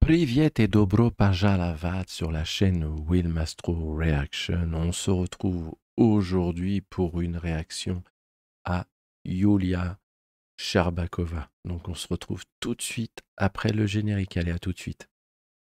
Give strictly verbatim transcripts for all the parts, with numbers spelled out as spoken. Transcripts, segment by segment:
Privyet et Dobro Pajalavat sur la chaîne Will Mastro Reaction. On se retrouve aujourd'hui pour une réaction à Yulia Sherbakova. Donc on se retrouve tout de suite après le générique. Allez, à tout de suite.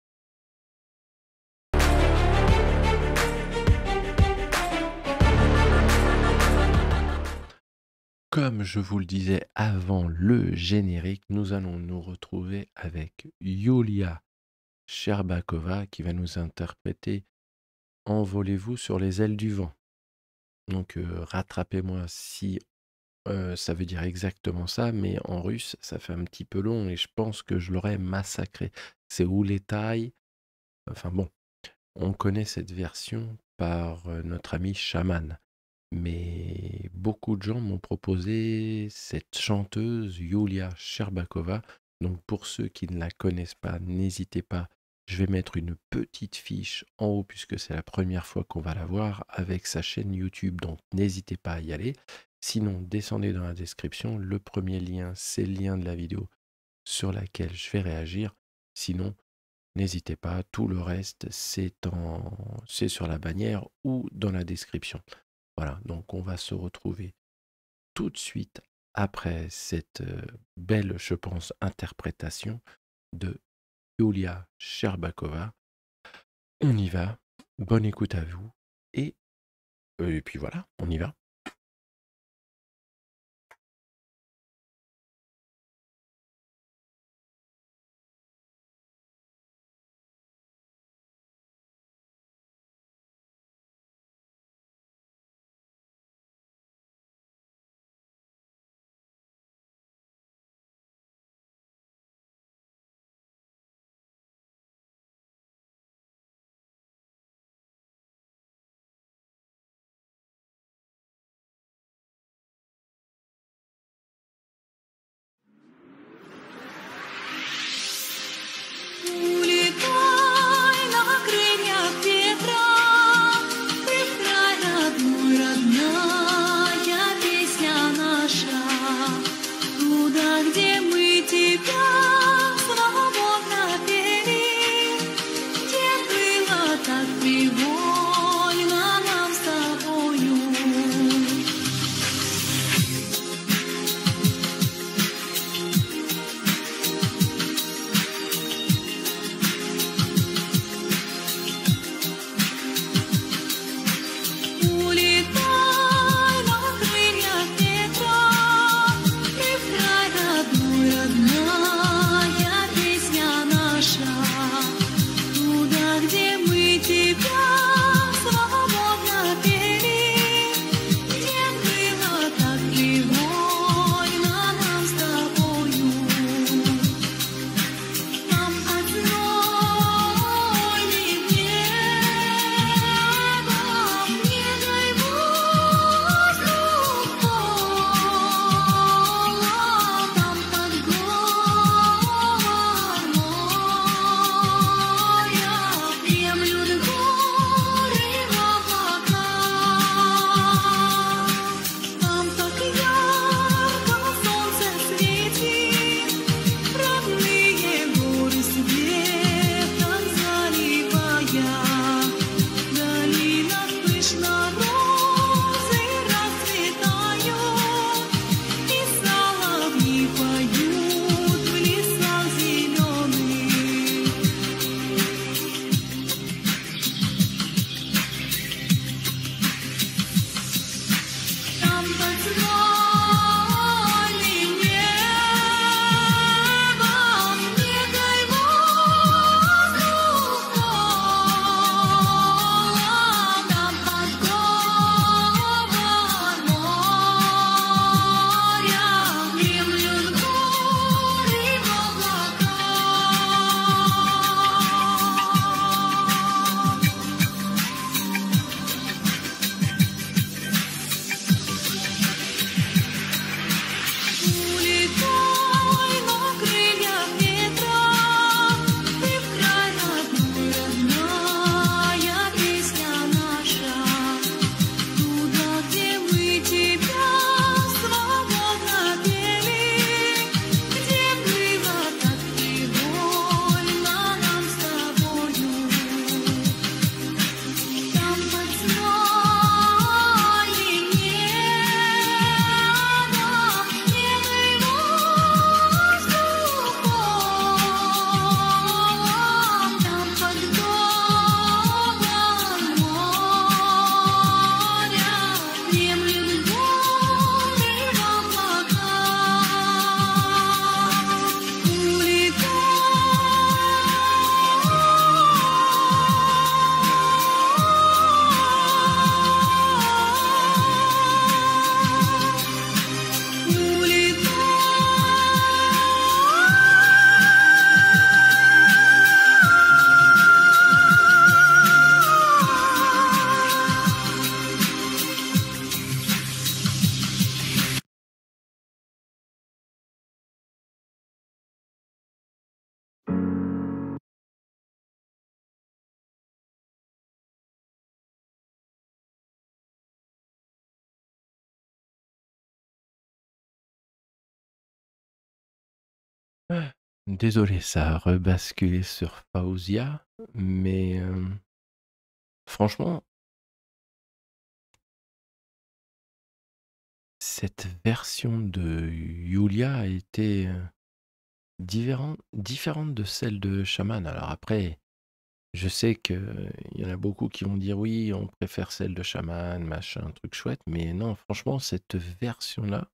Comme je vous le disais avant le générique, nous allons nous retrouver avec Yulia Sherbakova qui va nous interpréter Envolez-vous sur les ailes du vent. Donc euh, rattrapez-moi si euh, ça veut dire exactement ça, mais en russe, ça fait un petit peu long et je pense que je l'aurais massacré. C'est Ouletai. Enfin bon, on connaît cette version par euh, notre ami Shaman. Mais beaucoup de gens m'ont proposé cette chanteuse Yulia Sherbakova. Donc pour ceux qui ne la connaissent pas, n'hésitez pas. Je vais mettre une petite fiche en haut puisque c'est la première fois qu'on va la voir avec sa chaîne YouTube. Donc n'hésitez pas à y aller. Sinon, descendez dans la description. Le premier lien, c'est le lien de la vidéo sur laquelle je vais réagir. Sinon, n'hésitez pas. Tout le reste, c'est en... c'est sur la bannière ou dans la description. Voilà, donc on va se retrouver tout de suite après cette euh, belle, je pense, interprétation de Yulia Sherbakova. On y va, bonne écoute à vous, et, euh, et puis voilà, on y va. Désolé, ça a rebasculé sur Fawzia, mais hem, franchement cette version de Yulia a été, heu, différen différente de celle de Shaman. Alors après, je sais qu'il y en a beaucoup qui vont dire: «Oui, on préfère celle de Shaman, machin, truc chouette», mais non, franchement, cette version-là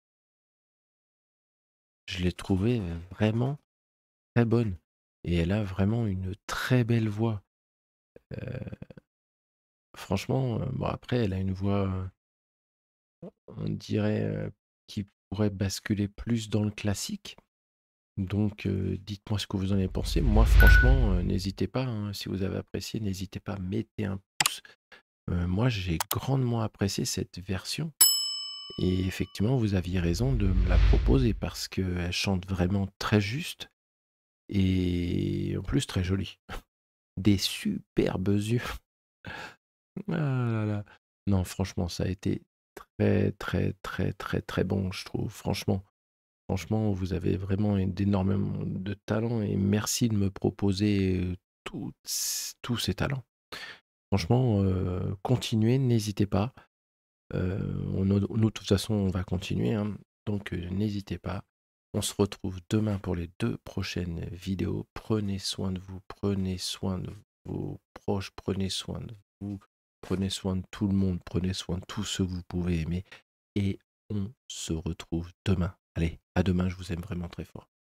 je l'ai trouvée, heu, vraiment très bonne et elle a vraiment une très belle voix. Heu, franchement, heu, bon après elle a une voix, heu, on dirait, heu, qui pourrait basculer plus dans le classique. Donc heu, dites-moi ce que vous en avez pensé. Moi franchement, heu, n'hésitez pas, hein, si vous avez apprécié, n'hésitez pas, mettez un pouce. Heu, moi j'ai grandement apprécié cette version et effectivement vous aviez raison de me la proposer parce qu'elle chante vraiment très juste et en plus très jolie. Des superbes yeux. Ah là là. Non franchement ça a été très, très, très, très, très bon je trouve franchement. Franchement vous avez vraiment é d'énormément de talent et merci de me proposer, heu, toutes c tous ces talents. Franchement, heu, continuez, n'hésitez pas. Heu, on nous nous de toute façon on va continuer, hein, donc heu, n'hésitez pas. On se retrouve demain pour les deux prochaines vidéos. Prenez soin de vous, prenez soin de vos proches, prenez soin de vous, prenez soin de tout le monde, prenez soin de tous ceux que vous pouvez aimer et on se retrouve demain. Allez, à demain, je vous aime vraiment très fort.